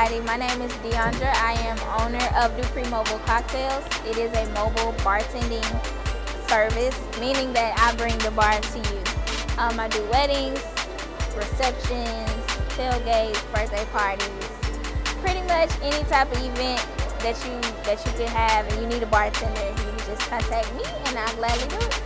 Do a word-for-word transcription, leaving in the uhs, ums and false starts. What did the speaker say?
everybody. My name is Deandra. I am owner of Dupree Mobile Cocktails. It is a mobile bartending service, meaning that I bring the bar to you. Um, I do weddings, receptions, tailgates, birthday parties, pretty much any type of event that you that you could have and you need a bartender. You can just contact me and I'll gladly do it.